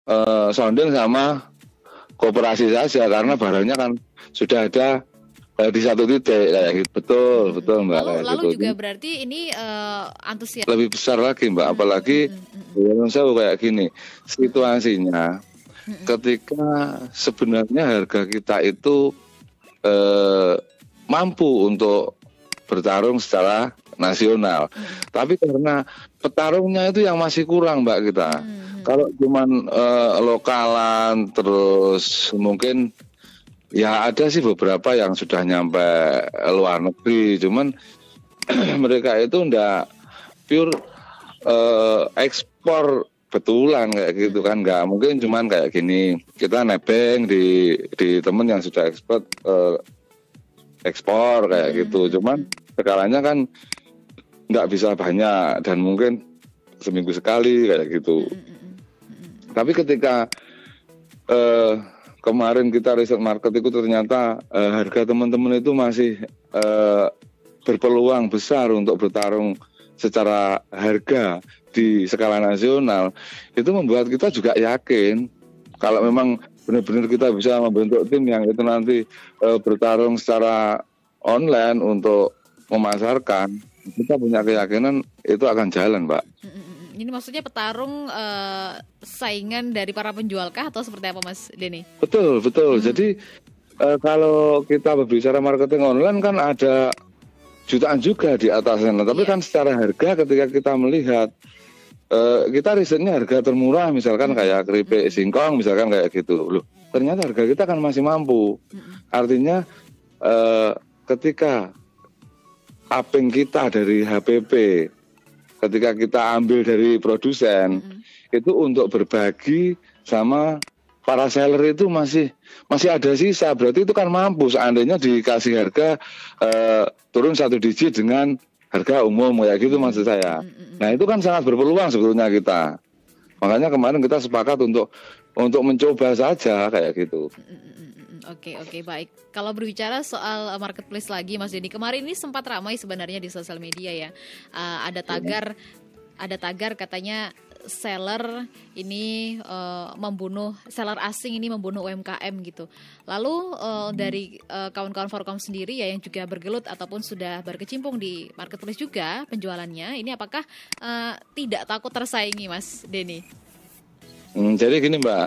sounding sama koperasi saja karena barangnya kan sudah ada di satu titik kayak gitu. Betul Mbak. Lalu gitu. juga berarti ini antusias lebih besar lagi Mbak, apalagi saya kayak gini situasinya ketika sebenarnya harga kita itu mampu untuk bertarung secara nasional, tapi karena petarungnya itu yang masih kurang Mbak kita. Kalau cuman lokalan terus mungkin ya ada sih beberapa yang sudah nyampe luar negeri, cuman mereka itu ndak pure ekspor betulan kayak gitu kan, nggak mungkin cuman kayak gini kita nebeng di temen yang sudah ekspor kayak gitu, cuman skalanya kan nggak bisa banyak dan mungkin seminggu sekali kayak gitu. Tapi ketika kemarin kita riset market itu ternyata harga teman-teman itu masih berpeluang besar untuk bertarung secara harga di skala nasional, itu membuat kita juga yakin kalau memang benar-benar kita bisa membentuk tim yang itu nanti bertarung secara online untuk memasarkan, kita punya keyakinan itu akan jalan, Mbak. Ini maksudnya petarung saingan dari para penjual kah atau seperti apa Mas Denny? Betul. Jadi kalau kita berbicara marketing online kan ada jutaan juga di atasnya. Tapi kan secara harga ketika kita melihat kita risetnya harga termurah misalkan kayak keripik singkong misalkan kayak gitu. Loh, ternyata harga kita kan masih mampu. Artinya ketika upping kita dari HPP, ketika kita ambil dari produsen, itu untuk berbagi sama para seller itu masih ada sisa. Berarti itu kan mampu seandainya dikasih harga turun 1 digit dengan harga umum kayak gitu maksud saya. Nah itu kan sangat berpeluang sebetulnya kita. Makanya kemarin kita sepakat untuk mencoba saja kayak gitu. Oke, baik. Kalau berbicara soal marketplace lagi, Mas Denny, kemarin ini sempat ramai sebenarnya di sosial media ya. Ada tagar katanya seller ini seller asing ini membunuh UMKM gitu. Lalu dari kawan-kawan Forkom sendiri ya yang juga bergelut ataupun sudah berkecimpung di marketplace juga penjualannya, ini apakah tidak takut tersaingi, Mas Denny? Jadi gini Mbak,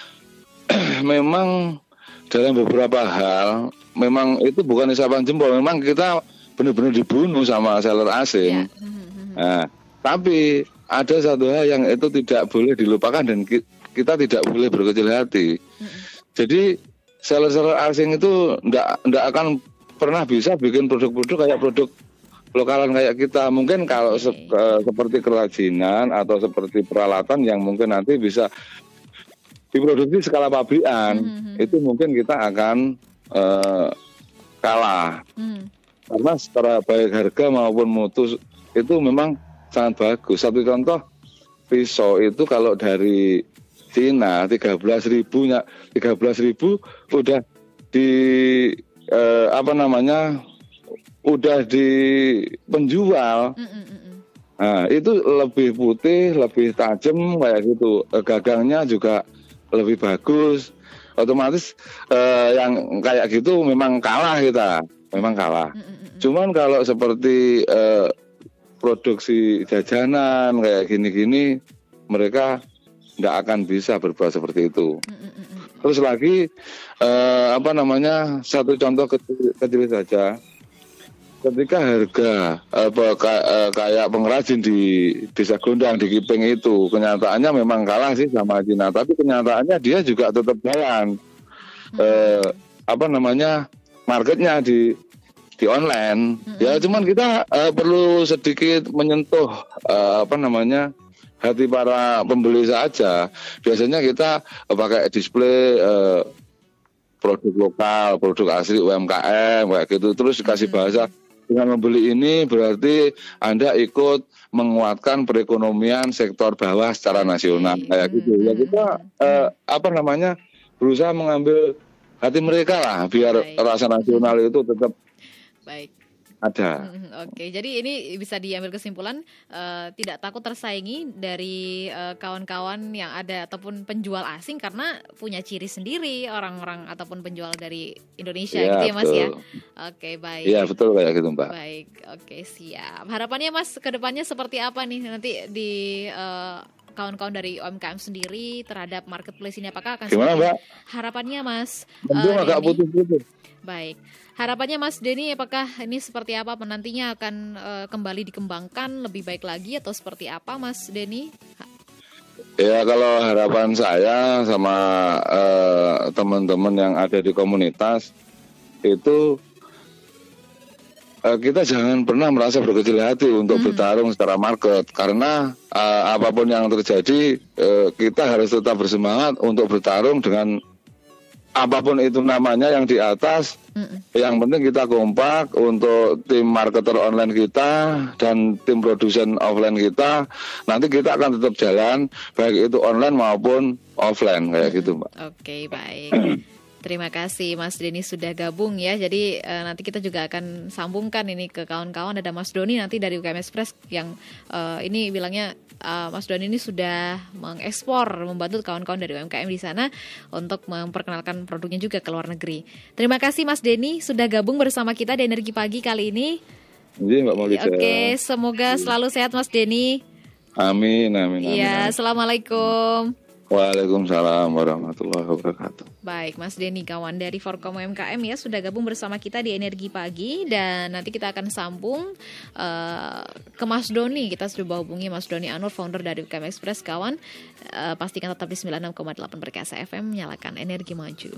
memang dalam beberapa hal, memang itu bukan isapan jempol. Memang kita benar-benar dibunuh sama seller asing. Ya. Nah, tapi ada satu hal yang itu tidak boleh dilupakan dan kita tidak boleh berkecil hati. Jadi seller-seller asing itu ndak akan pernah bisa bikin produk-produk kayak produk lokalan kayak kita. Mungkin kalau seperti kerajinan atau seperti peralatan yang mungkin nanti bisa diproduksi skala pabrikan, itu mungkin kita akan kalah. Karena secara baik harga maupun mutu itu memang sangat bagus. Satu contoh, pisau itu kalau dari Cina 13.000 udah di udah di penjual. Nah, itu lebih putih, lebih tajam kayak gitu. Gagangnya juga lebih bagus, otomatis yang kayak gitu memang kalah kita, memang kalah. Cuman kalau seperti produksi jajanan kayak gini-gini, mereka nggak akan bisa berbuat seperti itu. Terus lagi satu contoh kecil saja. Ketika harga kayak pengrajin di Desa Gondang di Kiping itu kenyataannya memang kalah sih sama Cina, tapi kenyataannya dia juga tetap jalan marketnya di online. Ya cuman kita perlu sedikit menyentuh hati para pembeli saja. Biasanya kita pakai display produk lokal, produk asli UMKM kayak gitu, terus dikasih bahasa dengan membeli ini berarti Anda ikut menguatkan perekonomian sektor bawah secara nasional kayak gitu. Ya kita berusaha mengambil hati mereka lah biar rasa nasional itu tetap Ada. Oke, jadi ini bisa diambil kesimpulan tidak takut tersaingi dari kawan-kawan yang ada ataupun penjual asing karena punya ciri sendiri orang-orang ataupun penjual dari Indonesia Ya, gitu ya Mas betul. ya. Oke, baik. Iya betul kayak gitu Mbak. Baik, oke siap. Harapannya Mas ke depannya seperti apa nih nanti di kawan-kawan dari UMKM sendiri terhadap marketplace ini, apakah akan Gimana seperti Mbak? harapannya Mas Mendung agak Denny? putus-putus. Baik, harapannya Mas Denny apakah ini seperti apa nantinya akan kembali dikembangkan lebih baik lagi atau seperti apa Mas Denny? Ya kalau harapan saya sama teman-teman yang ada di komunitas itu kita jangan pernah merasa berkecil hati untuk bertarung secara market, karena apapun yang terjadi kita harus tetap bersemangat untuk bertarung dengan apapun itu namanya yang di atas. Yang penting kita kompak untuk tim marketer online kita dan tim produsen offline kita. Nanti kita akan tetap jalan baik itu online maupun offline kayak gitu Mbak. Oke, baik. Terima kasih Mas Denny sudah gabung ya. Jadi nanti kita juga akan sambungkan ini ke kawan-kawan. Ada Mas Doni nanti dari UKM Express yang ini bilangnya Mas Doni ini sudah mengekspor, membantu kawan-kawan dari UMKM di sana untuk memperkenalkan produknya juga ke luar negeri. Terima kasih Mas Denny sudah gabung bersama kita di Energi Pagi kali ini. Iya Mbak Maulida. Oke, semoga selalu sehat Mas Denny. Amin, amin, amin. Iya, assalamualaikum. Waalaikumsalam warahmatullahi wabarakatuh. Baik, Mas Denny kawan dari Forkom UMKM ya sudah gabung bersama kita di Energi Pagi, dan nanti kita akan sambung ke Mas Doni. Kita sudah hubungi Mas Doni Anur, founder dari UKM Express kawan. Pastikan tetap di 96,8 Perkasa FM, menyalakan energi maju.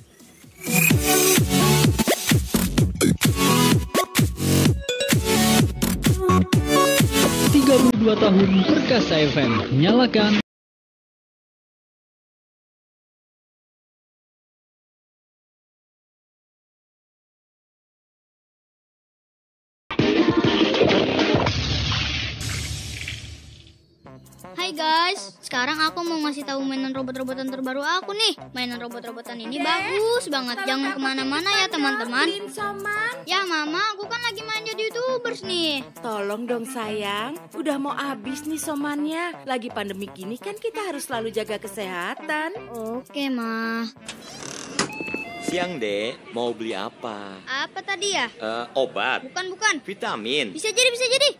32 tahun Perkasa FM, nyalakan. Hai guys, sekarang aku mau ngasih tahu mainan robot-robotan terbaru aku nih. Mainan robot-robotan ini bagus banget. Jangan kemana-mana ya teman-teman. Ya mama, aku kan lagi main jadi YouTubers nih. Tolong dong sayang, udah mau habis nih somannya. Lagi pandemi gini kan kita harus selalu jaga kesehatan. Oke ma. Siang Dek, mau beli apa? Apa tadi ya? Obat, Bukan. vitamin, Bisa jadi.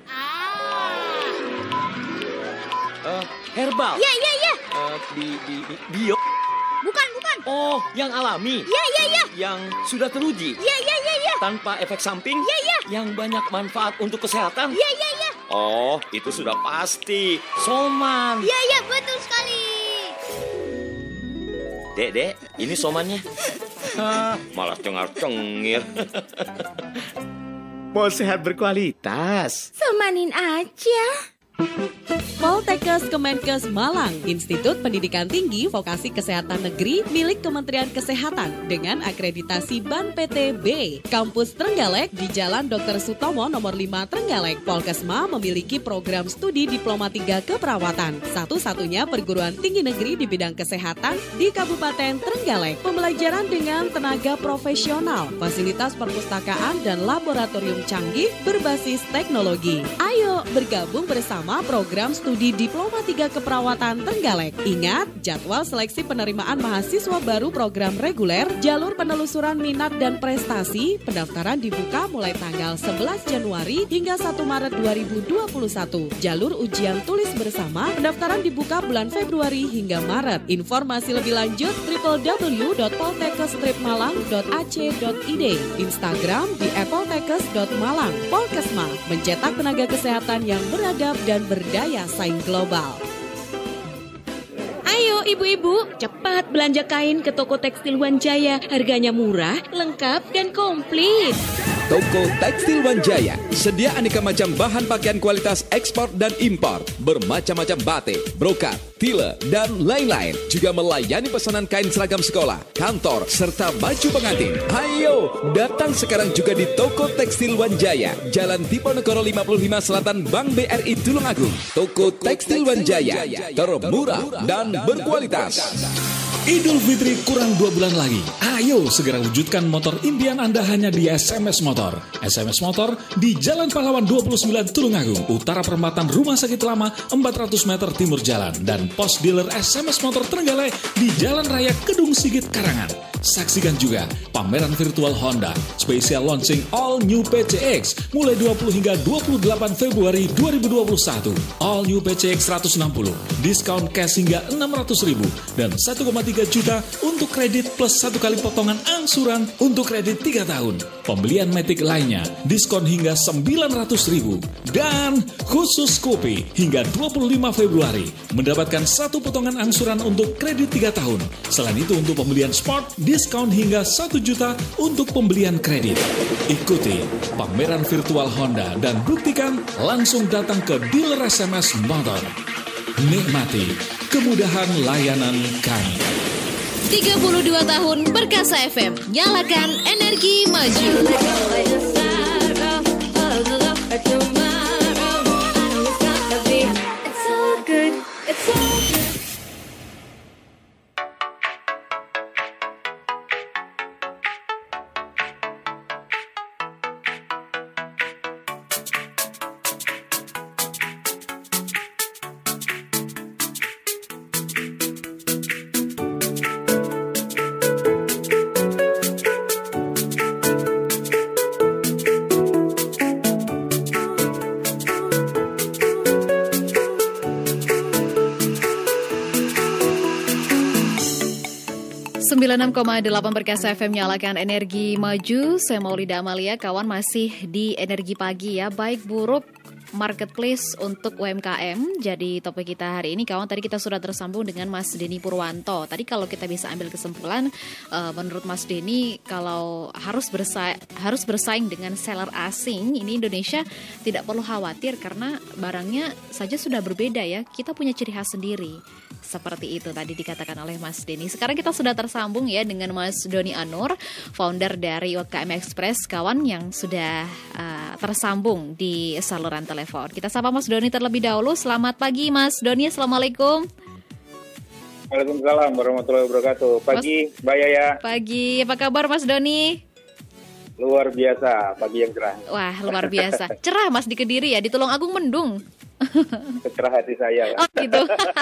herbal, Iya. bio. Bukan. Oh, yang alami. Iya. Yang sudah teruji. Iya. Tanpa efek samping. Iya. Yang banyak manfaat untuk kesehatan. Iya. Oh, itu sudah pasti. Soman. Iya, betul sekali. Dek, ini somannya. Malah cengar-cengir. Mau sehat berkualitas. Somanin aja. Poltekkes Kemenkes Malang, Institut Pendidikan Tinggi Vokasi Kesehatan Negeri milik Kementerian Kesehatan dengan akreditasi BAN PTB. Kampus Trenggalek di Jalan Dr. Sutomo nomor 5 Trenggalek. Polkesma memiliki program studi Diploma 3 Keperawatan, satu-satunya perguruan tinggi negeri di bidang kesehatan di Kabupaten Trenggalek. Pembelajaran dengan tenaga profesional, fasilitas perpustakaan dan laboratorium canggih berbasis teknologi. Ayo bergabung bersama program studi Diploma 3 Keperawatan Trenggalek. Ingat, jadwal seleksi penerimaan mahasiswa baru program reguler, jalur penelusuran minat dan prestasi, pendaftaran dibuka mulai tanggal 11 Januari hingga 1 Maret 2021. Jalur ujian tulis bersama, pendaftaran dibuka bulan Februari hingga Maret. Informasi lebih lanjut www.poltekkes-malang.ac.id, Instagram di @poltekkes.malang. Polkesma mencetak tenaga kesehatan yang beradab dan berdaya saing global. Ayo ibu-ibu, cepat belanja kain ke toko tekstil Wanjaya. Harganya murah, lengkap, dan komplit. Toko Tekstil Wanjaya sedia aneka macam bahan pakaian kualitas ekspor dan impor, bermacam-macam batik, brokat, tile, dan lain-lain. Juga melayani pesanan kain seragam sekolah, kantor, serta baju pengantin. Ayo, datang sekarang juga di Toko Tekstil Wanjaya, Jalan Diponegoro 55 Selatan, Bank BRI Tulungagung. Toko Tekstil Wanjaya, termurah dan berkualitas. Idul Fitri kurang 2 bulan lagi. Ayo segera wujudkan motor impian Anda hanya di SMS Motor. SMS Motor di Jalan Pahlawan 29 Tulungagung, utara perempatan Rumah Sakit Lama 400 meter timur jalan. Dan pos dealer SMS Motor Trenggalek di Jalan Raya Kedung Sigit Karangan. Saksikan juga pameran virtual Honda Special Launching All New PCX mulai 20 hingga 28 Februari 2021. All New PCX 160, diskon cash hingga 600.000 dan 1,3 juta untuk kredit plus 1 kali potongan angsuran untuk kredit 3 tahun. Pembelian Matic lainnya diskon hingga 900.000 dan khusus kopi hingga 25 Februari mendapatkan 1 potongan angsuran untuk kredit 3 tahun. Selain itu untuk pembelian sport diskon hingga 1 juta untuk pembelian kredit. Ikuti pameran virtual Honda dan buktikan langsung datang ke dealer SMS Motor. Nikmati kemudahan layanan kami. 32 tahun Perkasa FM, nyalakan energi maju. 96,8 Perkasa FM, nyalakan energi maju. Saya Maulida Amalia, kawan masih di Energi Pagi ya. Baik buruk marketplace untuk UMKM. Jadi topik kita hari ini, kawan, tadi kita sudah tersambung dengan Mas Denny Purwanto. Tadi kalau kita bisa ambil kesimpulan, menurut Mas Denny, kalau harus bersaing dengan seller asing, ini Indonesia tidak perlu khawatir karena barangnya saja sudah berbeda ya. Kita punya ciri khas sendiri. Seperti itu tadi dikatakan oleh Mas Denny. Sekarang kita sudah tersambung ya dengan Mas Doni Anur, founder dari UMKM Express, kawan yang sudah tersambung di saluran telepon. Kita sapa Mas Doni terlebih dahulu. Selamat pagi Mas Doni, Assalamualaikum. Waalaikumsalam warahmatullahi wabarakatuh. Pagi Mbak Yaya. Pagi, apa kabar Mas Doni? Luar biasa, pagi yang cerah. Wah, luar biasa. Cerah Mas di Kediri ya, di Tulungagung mendung. Kecerah hati saya. Oh gitu.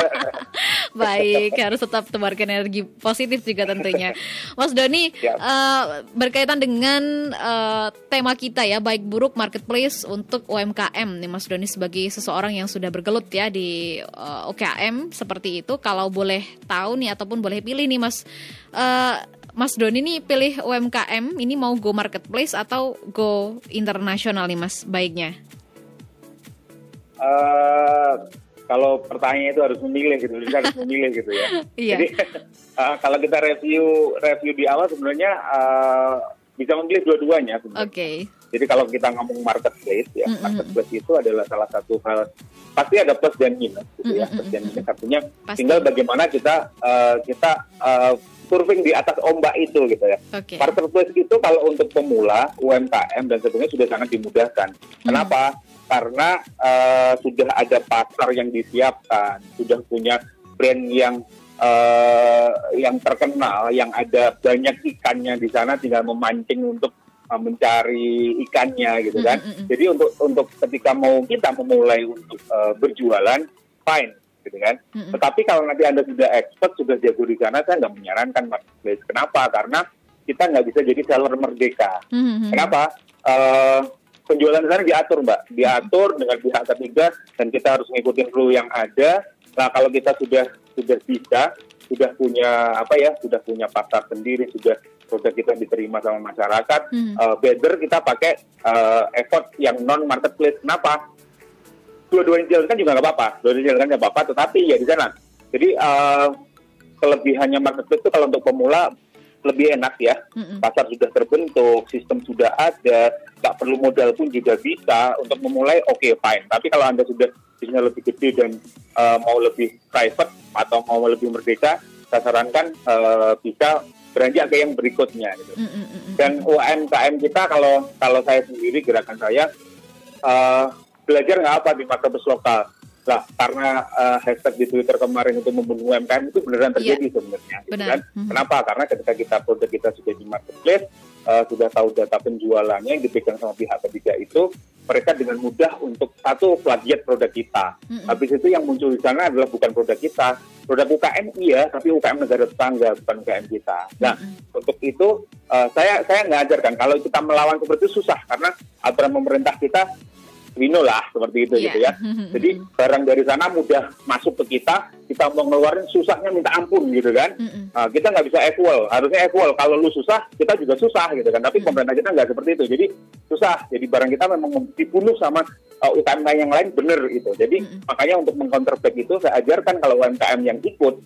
Baik, harus tetap tebarkan energi positif juga tentunya. Mas Doni, berkaitan dengan tema kita ya, baik buruk marketplace untuk UMKM nih Mas Doni, sebagai seseorang yang sudah bergelut ya di UMKM seperti itu. Kalau boleh tahu nih ataupun boleh pilih nih Mas, Mas Doni nih pilih UMKM ini mau go marketplace atau go internasional nih Mas baiknya? Kalau pertanyaannya itu harus memilih gitu, harus memilih gitu ya. Iya. Jadi kalau kita review di awal sebenarnya bisa memilih dua-duanya. Oke. Jadi kalau kita ngomong marketplace ya, marketplace itu adalah salah satu hal, pasti ada plus dan minus gitu ya. Plus dan minus artinya tinggal bagaimana kita surfing di atas ombak itu gitu ya. Okay. Marketplace itu kalau untuk pemula, UMKM dan sebagainya sudah sangat dimudahkan. Kenapa? Karena sudah ada pasar yang disiapkan, sudah punya brand yang terkenal, yang ada banyak ikannya di sana, tinggal memancing untuk mencari ikannya gitu kan. Jadi untuk ketika kita memulai untuk berjualan, fine gitu kan. Tetapi kalau nanti Anda sudah expert, sudah jago di sana, saya nggak menyarankan marketplace. Kenapa? Karena kita nggak bisa jadi seller merdeka. Kenapa? Penjualan di sana diatur, Mbak. Diatur dengan pihak ketiga dan kita harus ngikutin rule yang ada. Nah, kalau kita sudah bisa, sudah punya sudah punya pasar sendiri, sudah produk kita diterima sama masyarakat, better kita pakai effort yang non marketplace. Kenapa? Dua-duanya dijalankan juga nggak apa-apa. Dua-duanya dijalankan nggak apa-apa, tetapi ya di sana. Jadi kelebihannya marketplace itu kalau untuk pemula lebih enak ya. Pasar sudah terbentuk, sistem sudah ada, nggak perlu modal pun juga bisa untuk memulai. Oke, fine. Tapi kalau Anda sudah bisnisnya lebih gede dan mau lebih private atau mau lebih merdeka, saya sarankan bisa beranjak ke yang berikutnya gitu. Dan UMKM kita kalau saya sendiri, gerakan saya belajar nggak apa di marketplace lokal. Lah karena hashtag di Twitter kemarin itu membunuh UMKM itu beneran terjadi sebenarnya. Gitu kan? Kenapa? Karena ketika produk kita sudah di marketplace, sudah tahu data penjualannya yang dipegang sama pihak ketiga itu, mereka dengan mudah untuk satu plagiat produk kita. Habis itu yang muncul di sana adalah bukan produk kita, produk UKM iya, tapi UKM negara tetangga, bukan UKM kita. Nah, untuk itu saya nggak ajarkan kalau kita melawan seperti itu susah karena aturan pemerintah kita lah seperti itu gitu ya. Jadi barang dari sana mudah masuk ke kita mau ngeluarin susahnya minta ampun gitu kan. Kita nggak bisa equal, harusnya equal. Kalau lu susah, kita juga susah gitu kan. Tapi pemerintah kita nggak seperti itu. Jadi susah. Jadi barang kita memang dibunuh sama UKM yang lain bener gitu. Jadi makanya untuk meng-counterback itu saya ajarkan kalau UMKM yang ikut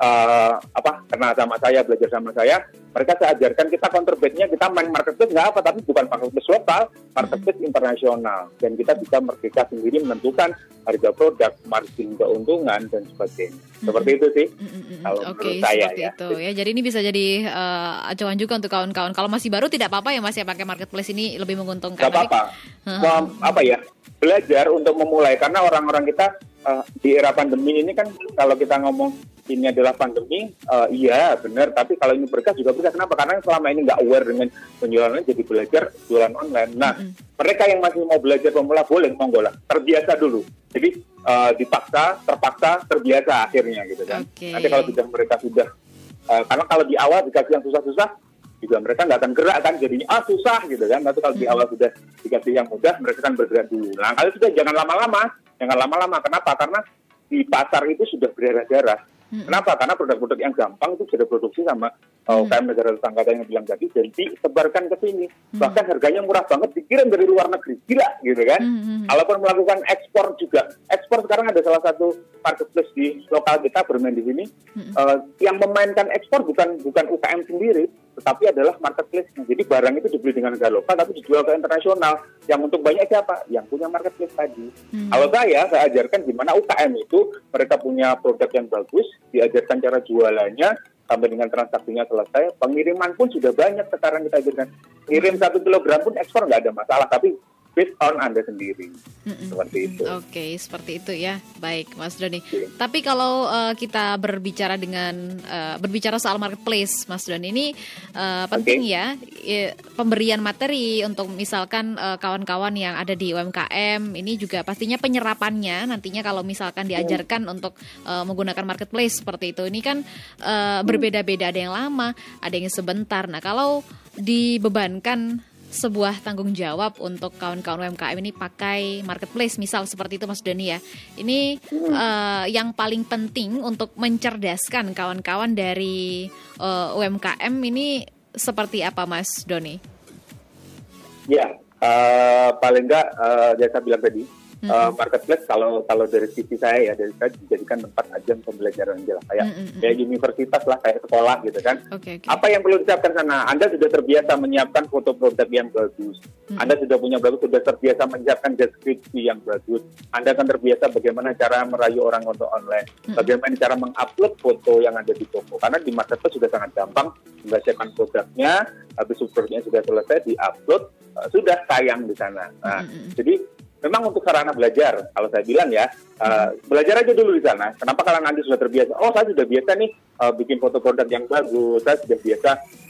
kenal sama saya, belajar sama saya, mereka saya ajarkan kita counterback-nya, kita main marketplace nggak apa, tapi bukan marketplace lokal, marketplace internasional, dan kita bisa merdeka sendiri menentukan harga produk, margin keuntungan dan sebagainya. Seperti itu sih kalau menurut saya ya. Itu ya. Jadi ini bisa jadi acuan juga untuk kawan-kawan. Kalau masih baru tidak apa-apa ya Mas ya, pakai marketplace ini lebih menguntungkan. Nggak apa-apa. Belajar untuk memulai, karena orang-orang kita di era pandemi ini kan kalau kita ngomong ini adalah pandemi, iya benar, tapi kalau ini berkah juga berkah. Kenapa? Karena selama ini nggak aware dengan penjualannya, jadi belajar jualan online. Nah, mereka yang masih mau belajar pemula boleh, monggo lah, terbiasa dulu. Jadi terpaksa, terbiasa akhirnya gitu kan. Nanti kalau mereka sudah, karena kalau di awal dikasih yang susah-susah, juga mereka nggak akan gerak kan, jadinya susah gitu kan. Nanti kalau di awal sudah dikasih yang mudah, mereka kan bergerak dulu. Nah, kalau sudah jangan lama-lama. Kenapa? Karena di pasar itu sudah berdarah-darah. Kenapa? Karena produk-produk yang gampang itu sudah produksi sama UKM negara tetangga yang bilang tadi, dan disebarkan ke sini. Bahkan harganya murah banget, dikirim dari luar negeri, gila gitu kan. Kalaupun melakukan ekspor juga, ekspor sekarang ada salah satu marketplace di lokal kita bermain di sini, yang memainkan ekspor bukan UKM sendiri, tetapi adalah marketplace. Jadi barang itu dibeli dengan harga lokal, tapi dijual ke internasional. Yang untung banyak siapa? Yang punya marketplace tadi. Kalau saya ajarkan gimana UKM itu mereka punya produk yang bagus, diajarkan cara jualannya sampai dengan transaksinya selesai. Pengiriman pun sudah banyak sekarang kita ajarkan. Kirim 1 kilogram pun ekspor nggak ada masalah, tapi based on Anda sendiri. Seperti itu. Oke, seperti itu ya. Baik, Mas Doni. Tapi kalau kita berbicara soal marketplace, Mas Doni, ini penting ya pemberian materi untuk misalkan kawan-kawan yang ada di UMKM, ini juga pastinya penyerapannya nantinya kalau misalkan diajarkan untuk menggunakan marketplace seperti itu. Ini kan berbeda-beda, ada yang lama, ada yang sebentar. Nah, kalau dibebankan sebuah tanggung jawab untuk kawan-kawan UMKM ini pakai marketplace, misal seperti itu Mas Doni ya. Ini yang paling penting untuk mencerdaskan kawan-kawan dari UMKM ini seperti apa Mas Doni? Ya, paling enggak saya bilang tadi, marketplace kalau dari sisi saya dijadikan tempat ajang pembelajaran aja lah, kayak universitas lah, kayak sekolah gitu kan. Apa yang perlu disiapkan sana? Anda sudah terbiasa menyiapkan foto produk yang bagus, Anda sudah terbiasa menyiapkan deskripsi yang bagus, Anda akan terbiasa bagaimana cara merayu orang untuk online, bagaimana cara mengupload foto yang ada di toko, karena di marketplace sudah sangat gampang mempersiapkan produknya, habis produknya sudah selesai diupload, sudah tayang di sana. Nah, jadi memang untuk sarana belajar, kalau saya bilang ya, belajar aja dulu di sana. Kenapa? Karena nanti sudah terbiasa. Oh, saya sudah biasa nih bikin foto produk yang bagus, saya sudah biasa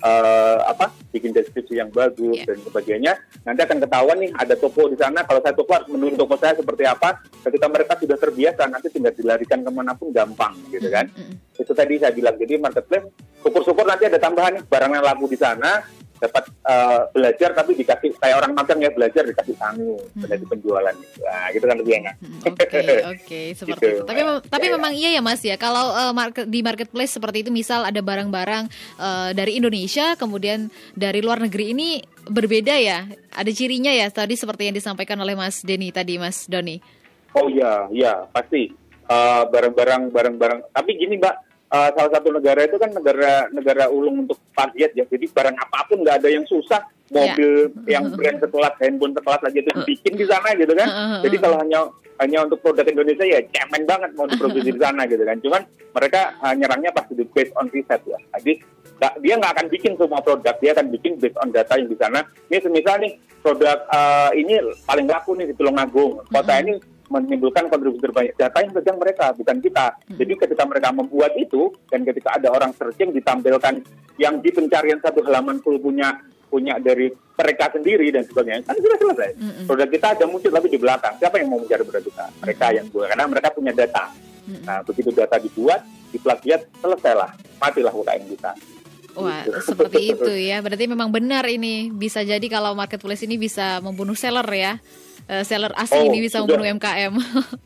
bikin deskripsi yang bagus dan sebagainya. Nanti akan ketahuan nih ada toko di sana. Kalau saya toko harus menurut toko saya seperti apa. Ketika mereka sudah terbiasa, nanti tinggal dilarikan kemanapun gampang, gitu kan? Itu tadi saya bilang. Jadi marketplace, syukur-syukur nanti ada tambahan nih, barang yang laku di sana. Dapat belajar tapi dikasih kayak orang magang ya, belajar dikasih tanggung dari penjualan. Nah, gitu kan lebih enak. Oke, seperti itu. Tapi memang iya ya Mas ya, kalau di marketplace seperti itu, misal ada barang-barang dari Indonesia kemudian dari luar negeri, ini berbeda ya, ada cirinya ya tadi seperti yang disampaikan oleh Mas Denny tadi, Mas Doni. Oh iya pasti barang-barang. Tapi gini Mbak, salah satu negara itu kan negara ulung untuk plagiat ya. Jadi barang apapun nggak ada yang susah. Mobil yang brand sekelas, handphone sekelas aja itu bikin di sana gitu kan. Jadi kalau hanya untuk produk Indonesia ya cemen banget mau diproduksi di sana gitu kan. Cuman mereka nyerangnya pasti based on riset ya. Jadi dia nggak akan bikin semua produk, dia akan bikin based on data yang di sana. Ini semisal nih produk ini paling laku nih di Tulungagung. Kota ini menimbulkan kontribusi terbanyak. Data yang pegang mereka, bukan kita. Jadi ketika mereka membuat itu, dan ketika ada orang searching ditampilkan yang di pencarian satu halaman full punya dari mereka sendiri dan sebagainya, kan sudah selesai. Produk kita ada muncul tapi di belakang. Siapa yang mau mencari produk kita? Mereka yang buat, karena mereka punya data. Nah, begitu data dibuat, diplagiat, selesailah, matilah UKM kita. Wah, seperti itu ya. Berarti memang benar ini. Bisa jadi kalau marketplace ini bisa membunuh seller ya. Seller asli ini bisa membunuh UMKM.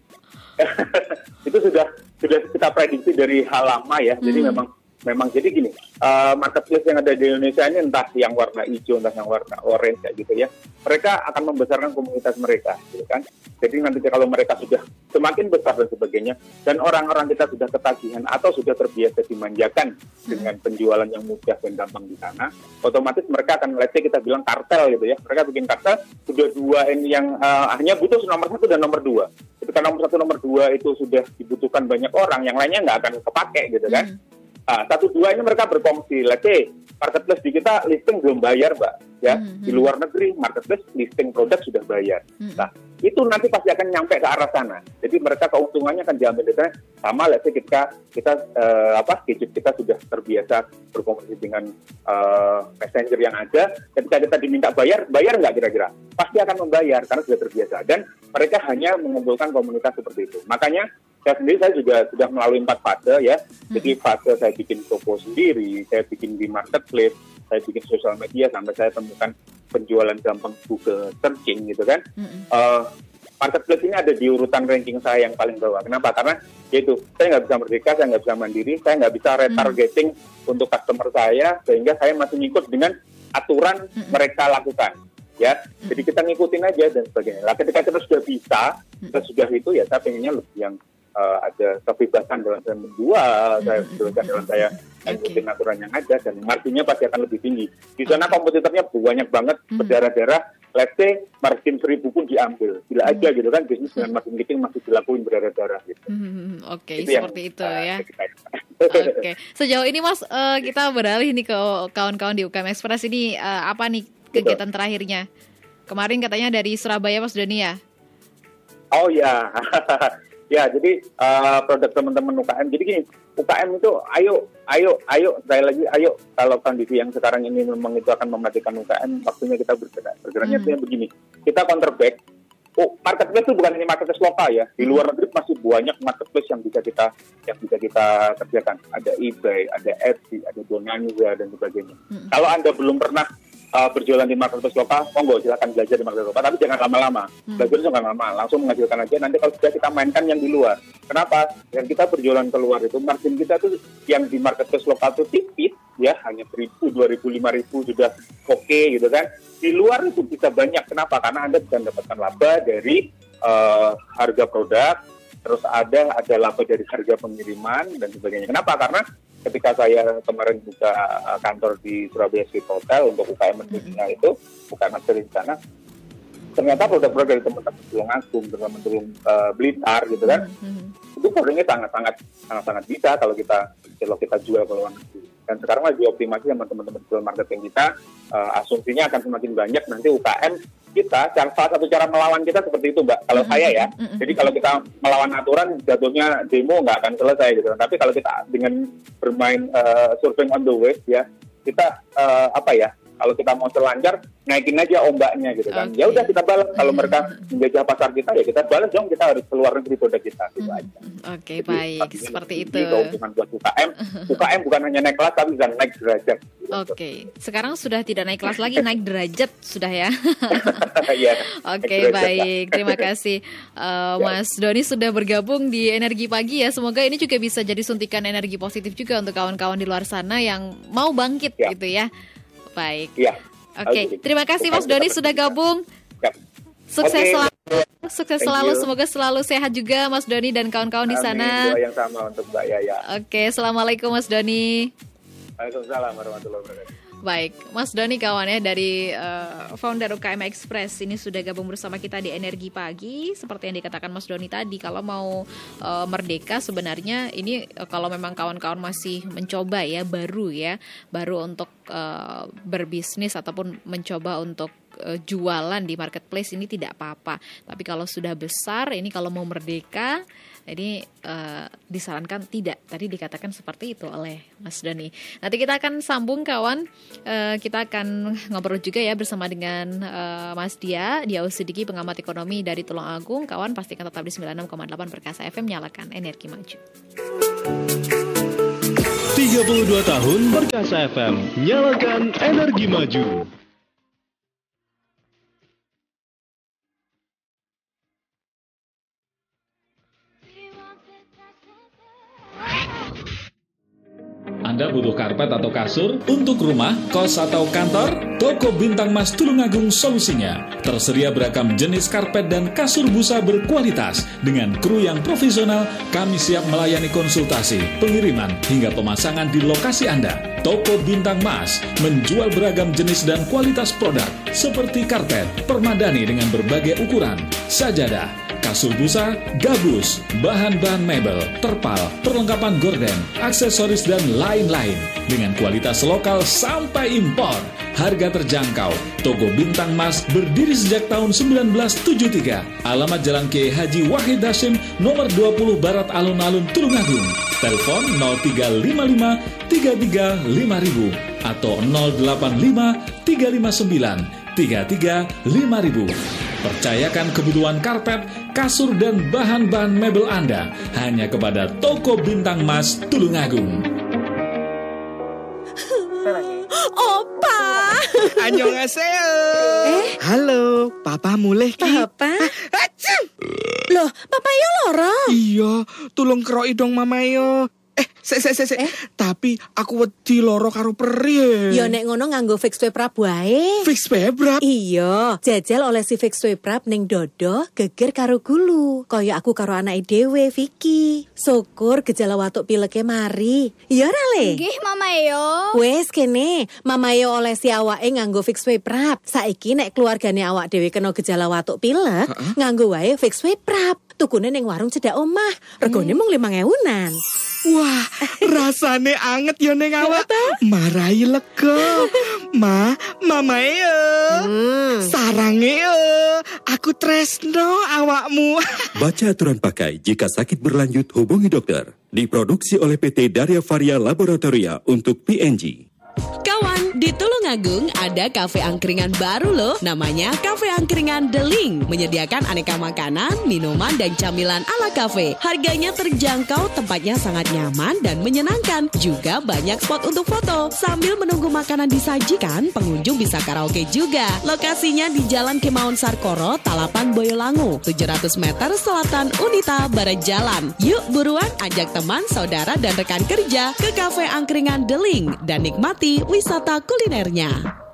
Itu sudah kita prediksi dari hal lama ya. Jadi memang jadi gini, marketplace yang ada di Indonesia ini entah yang warna hijau, entah yang warna orange kayak gitu ya, mereka akan membesarkan komunitas mereka, gitu kan. Jadi nanti kalau mereka sudah semakin besar dan sebagainya, dan orang-orang kita sudah ketagihan atau sudah terbiasa dimanjakan dengan penjualan yang mudah dan gampang di sana, otomatis mereka akan, let's say kita bilang kartel gitu ya, mereka bikin kartel, sudah dua ini yang hanya butuh nomor 1 dan nomor 2. Ketika nomor 1, nomor 2 itu sudah dibutuhkan banyak orang, yang lainnya nggak akan kepake gitu kan. 1, 2 ini mereka berkongsi. Let's say marketplace di kita listing belum bayar, Mbak. Ya, di luar negeri marketplace listing produk sudah bayar. Nah, itu nanti pasti akan nyampe ke arah sana. Jadi mereka keuntungannya akan diambil dari sama. Let's say kita gadget kita sudah terbiasa berkomunikasi dengan messenger yang ada. Ketika kita diminta bayar nggak kira-kira? Pasti akan membayar karena sudah terbiasa. Dan mereka hanya mengumpulkan komunitas seperti itu. Makanya saya juga sudah melalui 4 fase ya. Jadi fase saya bikin toko sendiri, saya bikin di marketplace, saya bikin sosial media sampai saya temukan penjualan gampang Google searching gitu kan. Marketplace ini ada di urutan ranking saya yang paling bawah. Kenapa? Karena yaitu saya nggak bisa merdeka, saya nggak bisa mandiri, saya nggak bisa retargeting untuk customer saya, sehingga saya masih ngikut dengan aturan mereka lakukan. Ya, jadi kita ngikutin aja dan sebagainya. Lah ketika kita sudah bisa, kita sudah itu ya saya pengennya lebih yang ada kebebasan dalam saya menjual, saya kebebasan dalam saya ngikutin aturan yang ada, dan marginnya pasti akan lebih tinggi. Di sana kompetitornya banyak banget, berdarah-darah. Let's say margin 1.000 pun diambil, bila aja gitu kan, bisnis dengan margin kecil masih dilakuin berdarah-darah gitu. Oke, seperti itu ya. Oke, sejauh ini Mas, kita beralih nih ke kawan-kawan di UKM Express ini, apa nih kegiatan terakhirnya? Kemarin katanya dari Surabaya Mas Doni ya? Oh ya. Ya, jadi produk teman-teman UKM. Jadi gini, UKM itu ayo, sekali lagi, ayo. Kalau kondisi yang sekarang ini memang itu akan mematikan UKM, waktunya kita bergerak. Bergeraknya begini, kita counterback. Marketplace itu bukan hanya marketplace lokal ya. Di luar negeri masih banyak marketplace yang bisa kita kerjakan. Ada eBay, ada Etsy, ada Bonanza dan sebagainya. Kalau Anda belum pernah berjualan di marketplace lokal, monggo silakan belajar di marketplace lokal, tapi jangan lama-lama. Belajar jangan lama, langsung menghasilkan aja. Nanti kalau sudah kita mainkan yang di luar. Kenapa? Yang kita berjualan keluar itu margin kita tuh yang di marketplace lokal tuh tipis ya, hanya 1.000, 2.000, 5.000 sudah oke gitu kan. Di luar itu bisa banyak. Kenapa? Karena Anda bisa mendapatkan laba dari harga produk, terus ada laba dari harga pengiriman dan sebagainya. Kenapa? Karena ketika saya kemarin buka kantor di Surabaya Street Hotel untuk UKM Indonesia itu, UKM di sana, ternyata produk-produk dari teman-teman Tulungagung, teman-teman Blitar gitu kan, itu produknya sangat bisa kalau kita jual ke luar negeri. Dan sekarang lagi optimasi sama teman-teman jual marketing kita, asumsinya akan semakin banyak nanti UKM kita. Salah satu cara melawan kita seperti itu, Mbak. Kalau saya ya, jadi kalau kita melawan aturan, jatuhnya demo nggak akan selesai gitu. Tapi kalau kita dengan bermain surfing on the wave ya, kita kalau kita mau selancar, naikin aja ombaknya gitu kan. Ya udah kita balas. Kalau mereka menjajah pasar kita, ya kita balas dong. Kita harus keluar negeri produk kita gitu aja. Oke, baik. Seperti itu. Keuntungan buat UKM. UKM bukan hanya naik kelas, tapi bisa naik derajat. Oke. Sekarang sudah tidak naik kelas lagi, naik derajat sudah ya. Oke, baik. Terima kasih Mas Doni sudah bergabung di Energi Pagi ya. Semoga ini juga bisa jadi suntikan energi positif juga untuk kawan-kawan di luar sana yang mau bangkit gitu ya. Baik. Oke. Terima kasih Mas Doni sudah gabung. Sukses selalu. Semoga selalu sehat juga Mas Doni dan kawan-kawan di sana. Doa yang sama untuk Mbak Yaya. Oke, assalamualaikum Mas Doni. Waalaikumsalam warahmatullahi wabarakatuh. Baik, Mas Doni kawannya dari founder UKM Express ini sudah gabung bersama kita di Energi Pagi. Seperti yang dikatakan Mas Doni tadi, kalau mau merdeka sebenarnya ini kalau memang kawan-kawan masih mencoba ya, baru untuk berbisnis ataupun mencoba untuk jualan di marketplace ini tidak apa-apa. Tapi kalau sudah besar, ini kalau mau merdeka, ini disarankan tidak. Tadi dikatakan seperti itu oleh Mas Doni. Nanti kita akan sambung kawan. Kita akan ngobrol juga ya bersama dengan Mas Dia Usidiki, pengamat ekonomi dari Tulungagung. Kawan pastikan tetap di 96,8 Perkasa FM, nyalakan energi maju. 32 tahun Perkasa FM, nyalakan energi maju. Anda butuh karpet atau kasur untuk rumah, kos, atau kantor? Toko Bintang Mas Tulungagung solusinya. Tersedia beragam jenis karpet dan kasur busa berkualitas. Dengan kru yang profesional, kami siap melayani konsultasi, pengiriman, hingga pemasangan di lokasi Anda. Toko Bintang Mas menjual beragam jenis dan kualitas produk seperti karpet, permadani dengan berbagai ukuran, sajadah, kasur busa, gabus, bahan-bahan mebel, terpal, perlengkapan gorden, aksesoris, dan lain-lain. Dengan kualitas lokal sampai impor. Harga terjangkau. Toko Bintang Mas berdiri sejak tahun 1973. Alamat Jalan Kiai Haji Wahid Hasyim, nomor 20 Barat Alun-Alun, Tulungagung. Telepon 0355 33 5000 atau 085 359 33 5000. Percayakan kebutuhan karpet, kasur, dan bahan-bahan mebel Anda hanya kepada Toko Bintang Mas Tulungagung. Opa! Annyeonghaseyo. Halo, Papa mulai ki. Papa? Loh, Papa yo loro. Iya, tulung kroi dong Mama yo. Tapi aku wedi loro karo peri. Ya nek ngono nganggo Fix Weprap wae. Fix Weprap? Iya, jajal oleh si Fix Weprap ning dodo, geger karo gulu. Kaya aku karo anake dhewe, Vicky. Syukur gejala watuk pileke mari. Ya ora le? Nggih, Mama yo. Wes kene, Mama yo oleh si awake nganggo Fix Weprap. Saiki nek keluargane awak dhewe kena gejala watuk pilek, nganggo wae Fix Weprap. Tukune ning warung cedhak omah. Regane mung 5.000-an. Wah, rasane anget yo ning awak. Marai lega. Mama yo. Sarange yo. Aku tresno awakmu. Baca aturan pakai. Jika sakit berlanjut hubungi dokter. Diproduksi oleh PT Darya Varia Laboratoria untuk PNG. Kawan, di Tulungagung ada kafe angkringan baru loh. Namanya Kafe Angkringan The Link. Menyediakan aneka makanan, minuman, dan camilan ala kafe. Harganya terjangkau, tempatnya sangat nyaman dan menyenangkan. Juga banyak spot untuk foto. Sambil menunggu makanan disajikan, pengunjung bisa karaoke juga. Lokasinya di Jalan Kemaun Sarkoro, Talapan Boyolangu, 700 meter selatan Unita, Barat Jalan. Yuk buruan ajak teman, saudara, dan rekan kerja ke Kafe Angkringan The Link dan nikmati wisata kulinernya.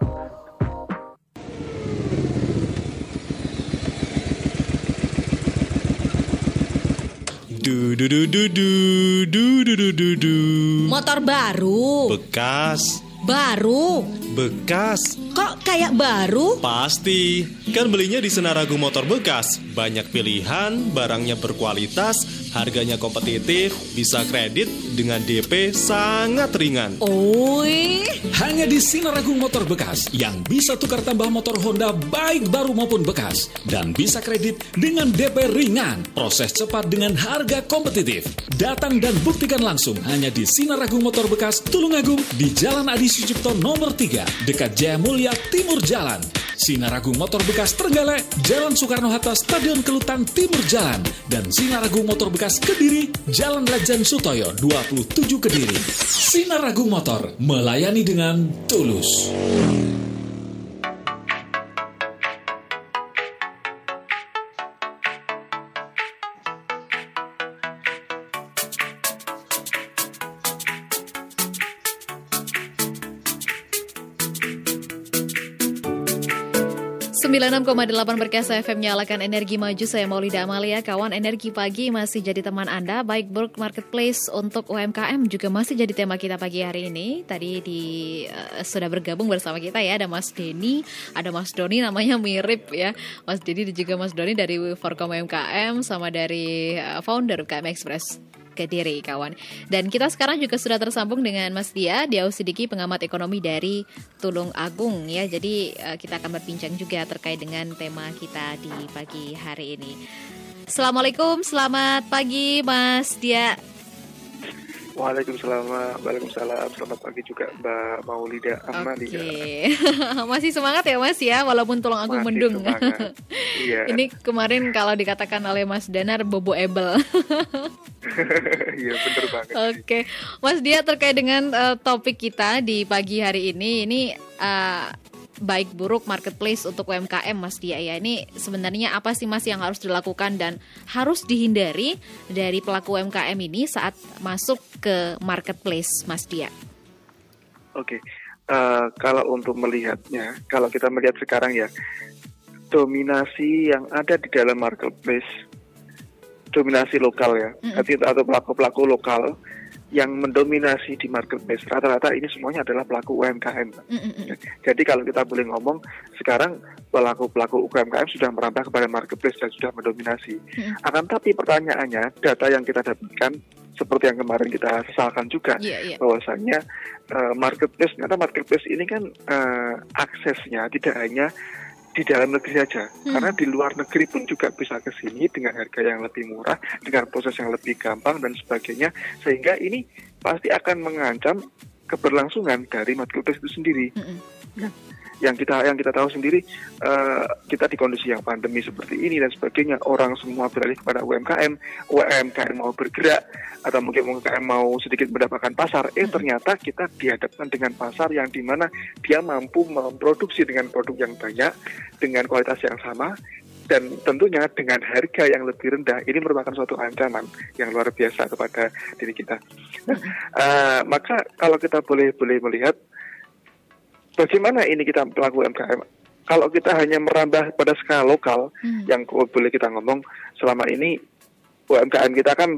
Motor baru. Bekas. Baru. Bekas. Kok kayak baru? Pasti. Kan belinya di Senaragung Motor Bekas. Banyak pilihan, barangnya berkualitas, harganya kompetitif, bisa kredit dengan DP sangat ringan. Hanya di Sinaragung Motor Bekas yang bisa tukar tambah motor Honda baik baru maupun bekas. Dan bisa kredit dengan DP ringan. Proses cepat dengan harga kompetitif. Datang dan buktikan langsung hanya di Sinaragung Motor Bekas Tulungagung di Jalan Adi Sucipto nomor 3 dekat Jaya Mulia Timur Jalan. Sinaragung Motor Bekas Trenggalek, Jalan Soekarno-Hatta Stadion Kelutan Timur Jalan, dan Sinaragung Motor Bekas Kediri, Jalan Rajan Sutoyo 27 Kediri. Sinaragung Motor, melayani dengan tulus. 96,8 Perkasa FM, nyalakan energi maju. Saya Maulida Amalia. Kawan, energi pagi masih jadi teman Anda. Baik Buruk Marketplace untuk UMKM juga masih jadi tema kita pagi hari ini. Tadi sudah bergabung bersama kita ya. Ada Mas Denny, ada Mas Doni, namanya mirip ya. Mas Denny dan juga Mas Doni dari Forkom UMKM sama dari founder UMKM Express Kediri, kawan. Dan kita sekarang juga sudah tersambung dengan Mas Dia Sidiki, pengamat ekonomi dari Tulung Agung ya. Jadi kita akan berbincang juga terkait dengan tema kita di pagi hari ini. Assalamualaikum, selamat pagi Mas Dia. Waalaikumsalam, selamat pagi juga Mbak Maulida Amalia. Oke. Masih semangat ya Mas ya, walaupun Tulung Agung mendung. Iya. Ini kemarin kalau dikatakan oleh Mas Danar bobo ebel. Iya benar banget. Oke, Mas Dia, terkait dengan topik kita di pagi hari ini baik buruk marketplace untuk UMKM Mas Dia ya. Ini sebenarnya apa sih Mas yang harus dilakukan dan harus dihindari dari pelaku UMKM ini saat masuk ke marketplace Mas Dia? Oke, kalau untuk melihatnya, kalau kita melihat sekarang ya, dominasi yang ada di dalam marketplace, dominasi lokal ya, atau pelaku-pelaku lokal yang mendominasi di marketplace, rata-rata ini semuanya adalah pelaku UMKM. Jadi kalau kita boleh ngomong, sekarang pelaku-pelaku UMKM sudah merambah kepada marketplace dan sudah mendominasi. Akan tapi pertanyaannya, data yang kita dapatkan, seperti yang kemarin kita sesalkan juga, bahwasanya marketplace ini kan aksesnya tidak hanya di dalam negeri saja, karena di luar negeri pun juga bisa ke sini dengan harga yang lebih murah, dengan proses yang lebih gampang dan sebagainya, sehingga ini pasti akan mengancam keberlangsungan dari marketplace itu sendiri. Yang kita tahu sendiri, kita di kondisi yang pandemi seperti ini dan sebagainya, orang semua beralih kepada UMKM mau bergerak, atau mungkin UMKM mau sedikit mendapatkan pasar, ternyata kita dihadapkan dengan pasar yang dimana dia mampu memproduksi dengan produk yang banyak, dengan kualitas yang sama, dan tentunya dengan harga yang lebih rendah. Ini merupakan suatu ancaman yang luar biasa kepada diri kita. Maka kalau kita boleh melihat, bagaimana ini kita pelaku UMKM? Kalau kita hanya merambah pada skala lokal, yang boleh kita ngomong, selama ini UMKM kita kan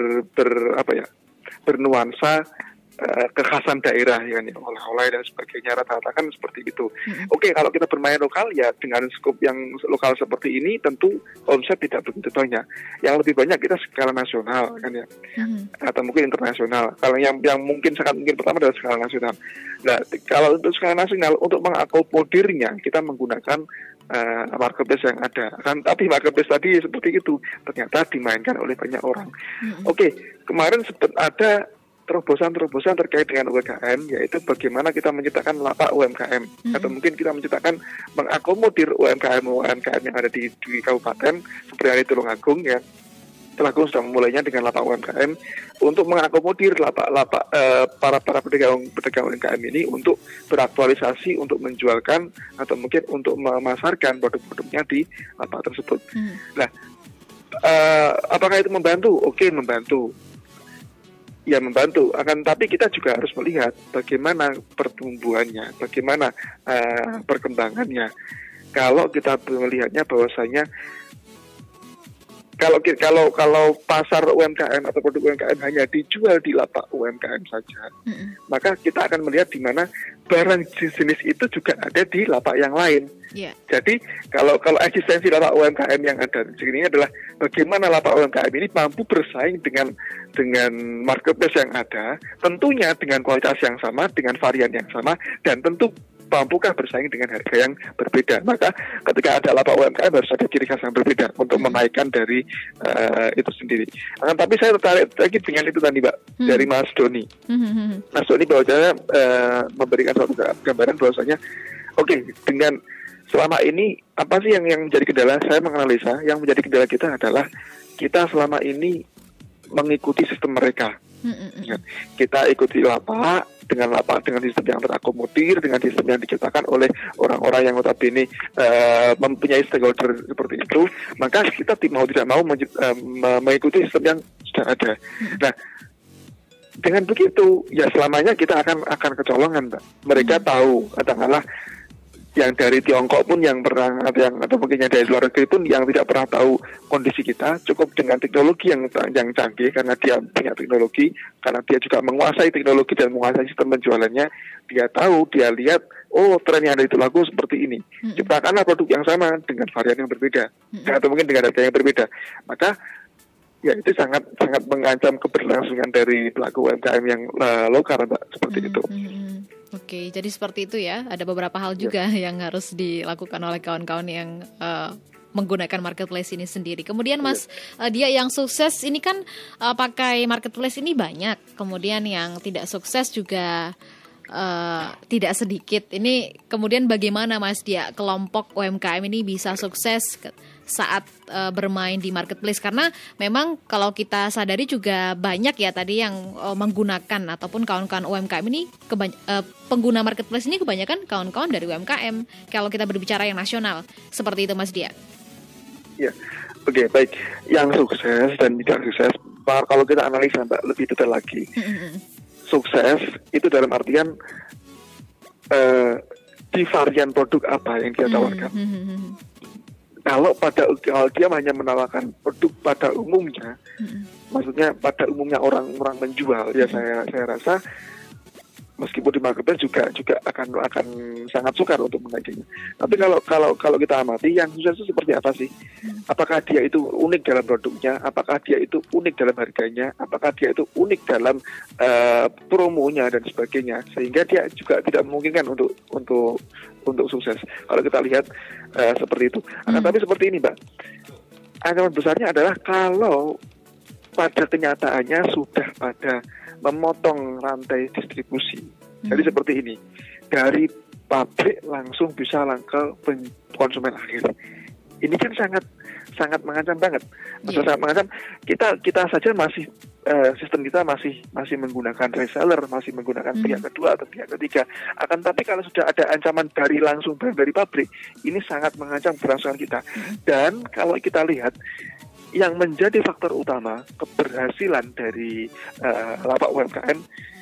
bernuansa kekhasan daerah ya, oleh-oleh dan sebagainya, rata-rata kan seperti itu. Oke, kalau kita bermain lokal ya dengan skop yang lokal seperti ini, tentu konsep tidak begitu banyak. Yang lebih banyak kita skala nasional kan ya, atau mungkin internasional. Kalau yang mungkin sangat mungkin pertama adalah skala nasional. Nah, kalau untuk skala nasional, untuk mengakomodirnya kita menggunakan marketplace yang ada. Kan, tapi marketplace tadi seperti itu ternyata dimainkan oleh banyak orang. Oke, kemarin sempat ada terobosan-terobosan terkait dengan UMKM, yaitu bagaimana kita menciptakan lapak UMKM, atau mungkin kita menciptakan mengakomodir UMKM yang ada di kabupaten seperti ada di Tulung Agung ya. Tulung Agung sudah memulainya dengan lapak UMKM untuk mengakomodir lapak para pedagang UMKM ini untuk beraktualisasi, untuk menjualkan atau mungkin untuk memasarkan produk-produknya di lapak tersebut. Nah, apakah itu membantu? Oke, membantu. Ya membantu, akan tapi kita juga harus melihat bagaimana pertumbuhannya, bagaimana perkembangannya. Kalau kita melihatnya bahwasanya kalau pasar UMKM atau produk UMKM hanya dijual di lapak UMKM saja, maka kita akan melihat di mana barang jenis itu juga ada di lapak yang lain. Jadi kalau eksistensi lapak UMKM yang ada di sini adalah bagaimana lapak UMKM ini mampu bersaing dengan marketplace yang ada, tentunya dengan kualitas yang sama, dengan varian yang sama, dan tentu mampukah bersaing dengan harga yang berbeda. Maka ketika ada lapak UMKM harus ada ciri khas yang berbeda untuk menaikkan dari itu sendiri. Tapi saya tertarik lagi dengan itu tadi Mbak, dari Mas Doni. Mas Doni bahwasanya memberikan suatu gambaran bahwasanya dengan selama ini apa sih yang menjadi kendala? Saya menganalisa yang menjadi kendala kita adalah kita selama ini mengikuti sistem mereka. Kita ikuti lapak dengan sistem yang terakomodir, dengan sistem yang diciptakan oleh orang-orang yang notabene mempunyai stakeholder seperti itu, maka kita tidak mau mengikuti sistem yang sudah ada. Nah, dengan begitu ya selamanya kita akan kecolongan, Mbak. Mereka tahu, katakanlah yang dari Tiongkok pun yang pernah atau mungkin yang dari luar negeri pun yang tidak pernah tahu kondisi kita, cukup dengan teknologi yang canggih karena dia punya teknologi, karena dia juga menguasai teknologi dan menguasai sistem penjualannya, dia tahu, dia lihat, oh tren yang ada itu laku seperti ini, ciptakanlah produk yang sama dengan varian yang berbeda, atau mungkin dengan harga yang berbeda, maka ya itu sangat mengancam keberlangsungan dari pelaku UMKM yang lokal, Mbak, seperti itu. Oke, jadi seperti itu ya. Ada beberapa hal juga yang harus dilakukan oleh kawan-kawan yang menggunakan marketplace ini sendiri. Kemudian Mas dia yang sukses ini kan pakai marketplace ini banyak. Kemudian yang tidak sukses juga tidak sedikit. Ini kemudian bagaimana Mas dia kelompok UMKM ini bisa sukses saat bermain di marketplace, karena memang kalau kita sadari juga banyak ya tadi yang menggunakan ataupun kawan-kawan UMKM ini pengguna marketplace ini kebanyakan kawan-kawan dari UMKM kalau kita berbicara yang nasional, seperti itu Mas Dia. Ya, oke, baik. Yang sukses dan tidak sukses, kalau kita analisa Mbak lebih detail lagi, sukses itu dalam artian di varian produk apa yang dia tawarkan. Kalau dia hanya menawarkan produk pada umumnya, maksudnya pada umumnya orang menjual, ya saya rasa meskipun di marketplace juga akan sangat sukar untuk menaikinya. Tapi kalau kita amati yang sukses itu seperti apa sih? Apakah dia itu unik dalam produknya? Apakah dia itu unik dalam harganya? Apakah dia itu unik dalam promonya dan sebagainya? Sehingga dia juga tidak memungkinkan untuk sukses. Kalau kita lihat seperti itu. Tapi seperti ini, Mbak. Ancaman besarnya adalah kalau pada kenyataannya sudah pada memotong rantai distribusi. Jadi seperti ini, dari pabrik langsung bisa ke konsumen akhir. Ini kan sangat mengancam banget. Sangat mengancam. Kita saja masih sistem kita masih menggunakan reseller, masih menggunakan pihak kedua atau pihak ketiga. Akan tapi kalau sudah ada ancaman langsung dari pabrik, ini sangat mengancam keberlangsungan kita. Dan kalau kita lihat yang menjadi faktor utama keberhasilan dari lapak UMKM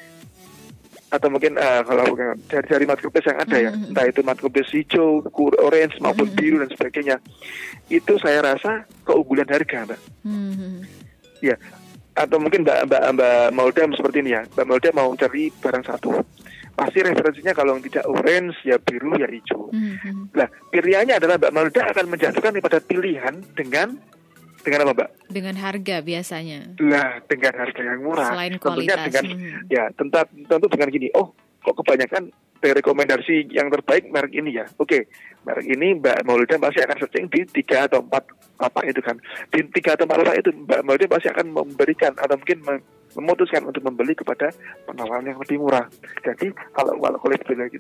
atau mungkin kalau dari marketplace yang ada ya, entah itu marketplace hijau, orange maupun biru dan sebagainya, itu saya rasa keunggulan harga, Mbak. Ya, atau mungkin Mbak Maulda seperti ini ya, Mbak Maulda mau cari barang satu, pasti referensinya kalau tidak orange ya biru ya hijau. Nah, pilihannya adalah Mbak Maulda akan menjatuhkan pada pilihan dengan apa, Mbak? Dengan harga biasanya. Nah, dengan harga yang murah. Selain kualitas. Tentunya dengan tentu dengan gini. Oh, kok kebanyakan rekomendasi yang terbaik merek ini ya. Oke, merek ini Mbak Maulida pasti akan searching di 3 atau 4 lapak itu kan. Di 3 atau 4 lapak itu Mbak Maulida pasti akan memberikan atau mungkin memutuskan untuk membeli kepada penawaran yang lebih murah. Jadi kalau boleh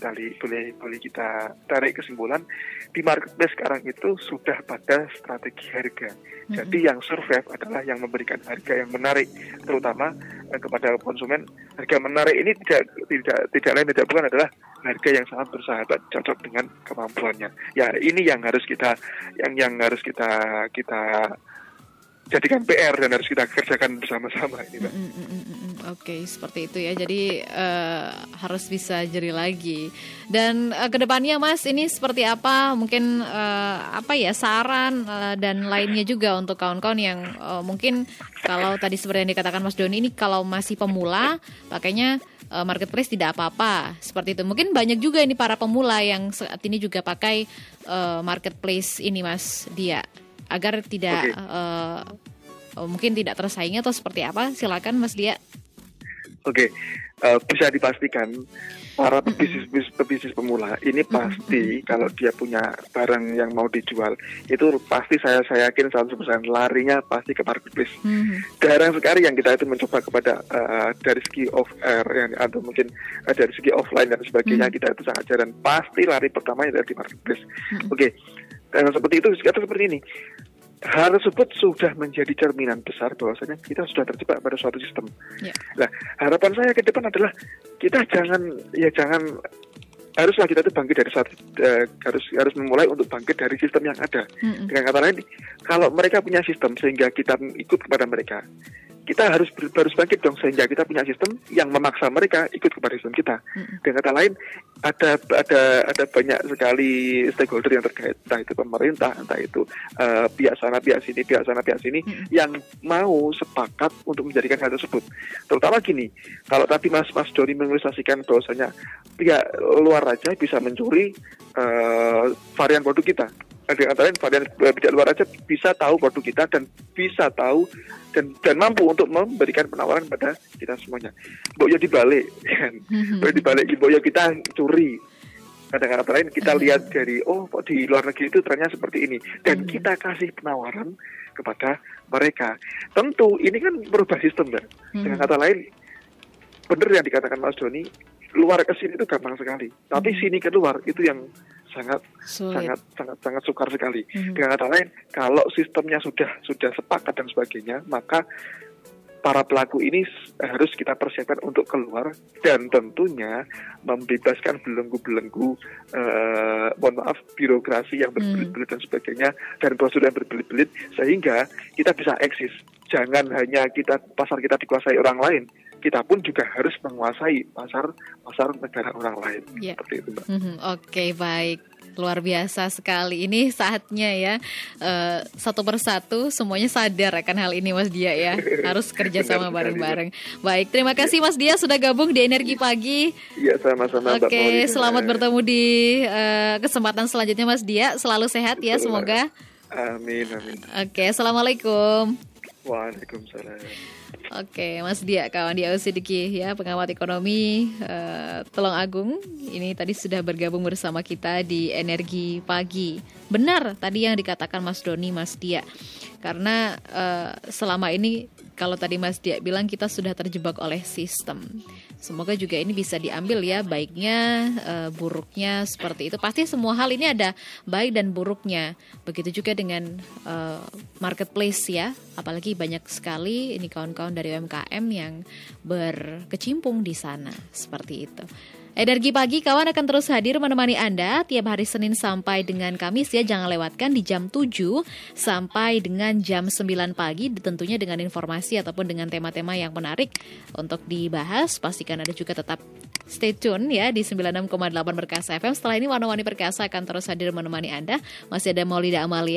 kita tarik kesimpulan, di marketplace sekarang itu sudah pada strategi harga. Jadi yang survive adalah yang memberikan harga yang menarik, terutama kepada konsumen. Harga menarik ini tidak lain tidak bukan adalah harga yang sangat bersahabat, cocok dengan kemampuannya. Ya ini yang harus kita jadikan PR dan harus kita kerjakan bersama-sama ini, Mbak. Oke, seperti itu ya. Jadi harus bisa jeli lagi. Dan kedepannya, Mas, ini seperti apa? Mungkin saran dan lainnya juga untuk kawan-kawan yang mungkin kalau tadi seperti yang dikatakan Mas Doni ini kalau masih pemula, pakainya marketplace tidak apa-apa. Seperti itu. Mungkin banyak juga ini para pemula yang saat ini juga pakai marketplace ini, Mas Dia. Agar tidak mungkin tidak tersaingi atau seperti apa? Silakan Mas Dia. Oke, bisa dipastikan para pebisnis pemula ini pasti kalau dia punya barang yang mau dijual itu pasti saya yakin 100% larinya pasti ke marketplace. Jarang sekali yang kita itu mencoba kepada dari segi off air atau mungkin dari segi offline dan sebagainya, kita itu sangat jarang. Pasti lari pertamanya dari marketplace. Oke. Dan seperti itu, atau seperti ini. Hal tersebut sudah menjadi cerminan besar bahwasanya kita sudah terjebak pada suatu sistem. Nah, harapan saya ke depan adalah kita haruslah kita itu bangkit dari harus memulai untuk bangkit dari sistem yang ada. Dengan kata lain, kalau mereka punya sistem sehingga kita ikut kepada mereka, kita harus bangkit dong sehingga kita punya sistem yang memaksa mereka ikut kepada sistem kita. Dengan kata lain, ada banyak sekali stakeholder yang terkait, entah itu pemerintah, entah itu pihak sana, pihak sini, yang mau sepakat untuk menjadikan hal tersebut. Terutama gini, kalau tadi Mas Doni mengilustrasikan bahwasanya pihak luar aja bisa mencuri varian produk kita. Dengan kata lain, varian pihak luar aja bisa tahu produk kita dan bisa tahu dan mampu untuk memberikan penawaran pada kita semuanya. Mbok ya dibalik, kan? Mbok ya kita curi. Kadang kata lain kita lihat dari kok di luar negeri itu trennya seperti ini dan kita kasih penawaran kepada mereka. Tentu ini kan merubah sistem, Mbak. Dengan kata lain, benar yang dikatakan Mas Doni, luar ke sini itu gampang sekali, tapi sini ke luar itu yang sangat sukar sekali. Dengan kata lain, kalau sistemnya sudah sepakat dan sebagainya, maka para pelaku ini harus kita persiapkan untuk keluar dan tentunya membebaskan belenggu-belenggu birokrasi yang berbelit-belit dan sebagainya dan prosedur yang berbelit-belit sehingga kita bisa eksis. Jangan hanya pasar kita dikuasai orang lain, kita pun juga harus menguasai pasar negara orang lain. Seperti itu, Mbak. Oke, baik. Luar biasa sekali. Ini saatnya ya, satu persatu semuanya sadar akan hal ini, Mas Dia ya. Harus kerjasama bareng-bareng. Baik, terima kasih Mas Dia sudah gabung di Energi Pagi. Iya, sama-sama. Oke, selamat bertemu di kesempatan selanjutnya Mas Dia. Selalu sehat ya, semoga. Amin. Oke, assalamualaikum. Waalaikumsalam. Oke, Mas Dia, kawan Dia Usidiki ya, pengamat ekonomi Tulung Agung. Ini tadi sudah bergabung bersama kita di Energi Pagi. Benar tadi yang dikatakan Mas Doni, Mas Dia. Karena selama ini kalau tadi Mas Dia bilang kita sudah terjebak oleh sistem. Semoga juga ini bisa diambil ya, baiknya, buruknya seperti itu. Pasti semua hal ini ada baik dan buruknya. Begitu juga dengan marketplace ya. Apalagi banyak sekali ini kawan-kawan dari UMKM yang berkecimpung di sana. Seperti itu. Energi Pagi kawan akan terus hadir menemani Anda tiap hari Senin sampai dengan Kamis ya. Jangan lewatkan di jam 7 sampai dengan jam 9 pagi. Tentunya dengan informasi ataupun dengan tema-tema yang menarik untuk dibahas. Pastikan Anda juga tetap stay tune ya di 96,8 Perkasa FM. Setelah ini Warna-Warni Perkasa akan terus hadir menemani Anda. Masih ada Maulida Amalia.